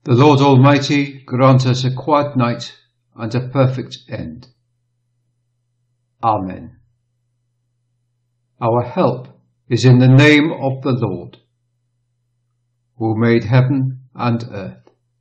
The Lord Almighty grant us a quiet night and a perfect end. Amen. Our help is in the name of the Lord, who made heaven and earth.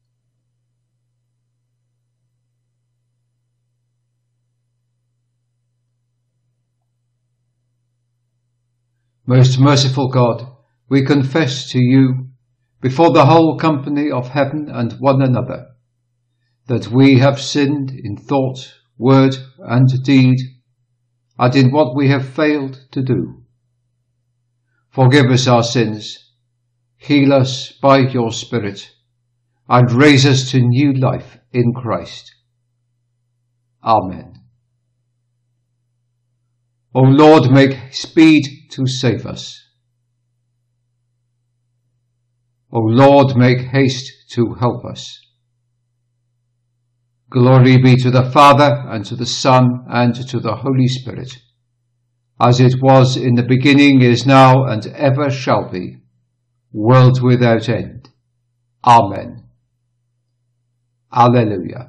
Most merciful God, we confess to you, before the whole company of heaven and one another, that we have sinned in thought, word, and deed, and in what we have failed to do. Forgive us our sins, heal us by your Spirit, and raise us to new life in Christ. Amen. O Lord, make speed to save us. O Lord, make haste to help us. Glory be to the Father, and to the Son, and to the Holy Spirit, as it was in the beginning, is now, and ever shall be, world without end. Amen. Alleluia.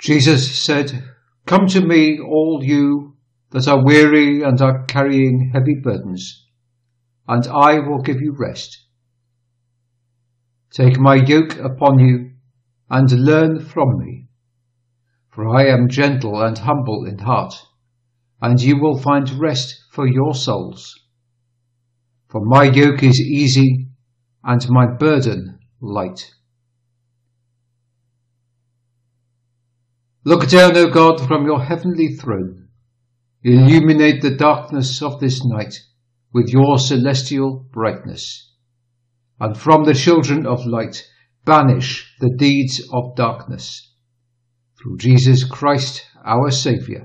Jesus said, "Come to me, all you that are weary and are carrying heavy burdens, and I will give you rest. Take my yoke upon you and learn from me, for I am gentle and humble in heart, and you will find rest for your souls. For my yoke is easy and my burden light." Look down, O God, from your heavenly throne. Illuminate the darkness of this night with your celestial brightness, and from the children of light banish the deeds of darkness. Through Jesus Christ, our Saviour.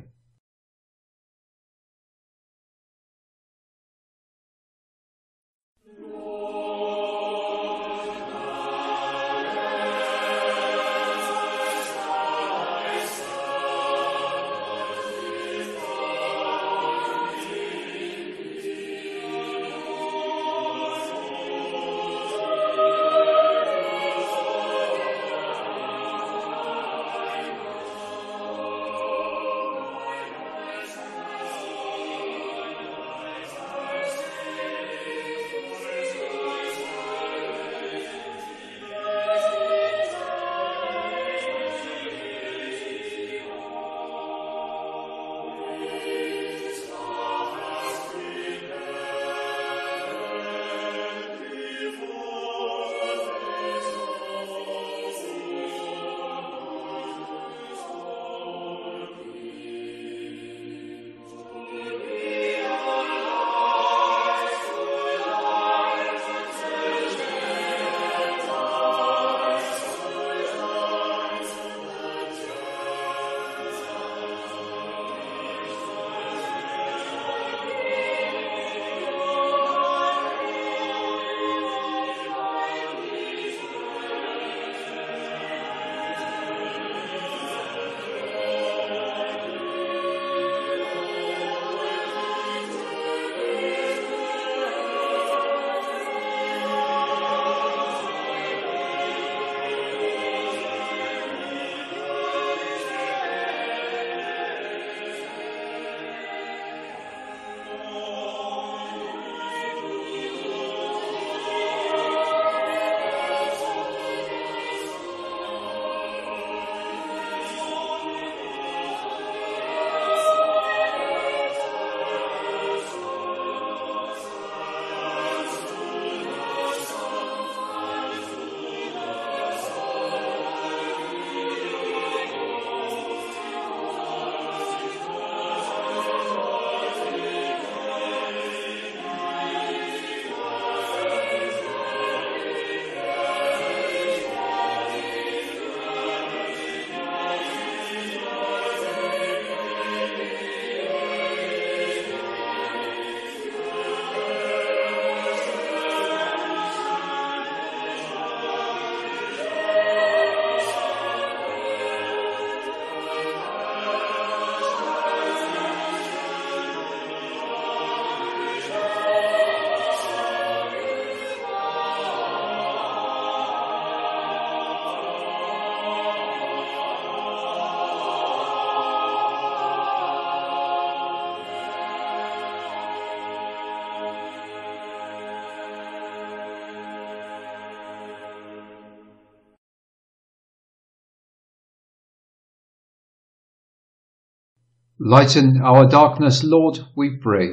Lighten our darkness, Lord, we pray,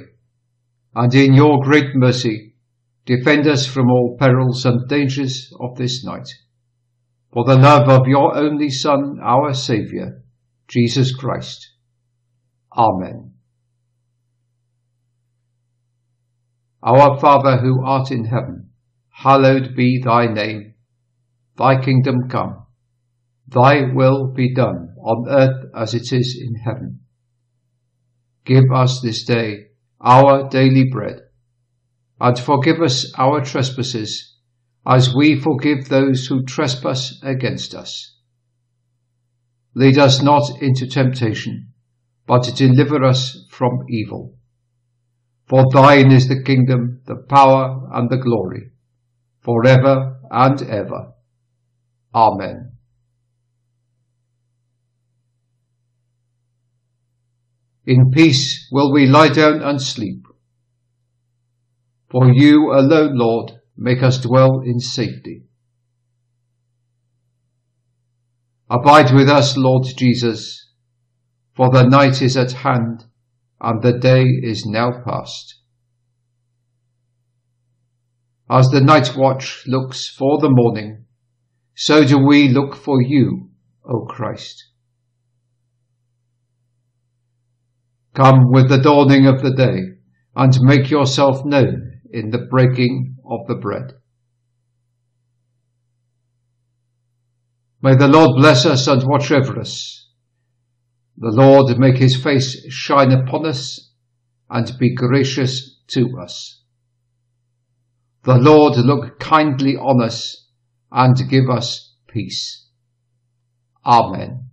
and in your great mercy defend us from all perils and dangers of this night. For the love of your only Son, our Saviour, Jesus Christ. Amen. Our Father who art in heaven, hallowed be thy name. Thy kingdom come. Thy will be done on earth as it is in heaven. Give us this day our daily bread, and forgive us our trespasses, as we forgive those who trespass against us. Lead us not into temptation, but deliver us from evil. For thine is the kingdom, the power, and the glory, forever and ever. Amen. In peace will we lie down and sleep. For you alone, Lord, make us dwell in safety. Abide with us, Lord Jesus, for the night is at hand, and the day is now past. As the night watch looks for the morning, so do we look for you, O Christ. Come with the dawning of the day, and make yourself known in the breaking of the bread. May the Lord bless us and watch over us. The Lord make his face shine upon us and be gracious to us. The Lord look kindly on us and give us peace. Amen.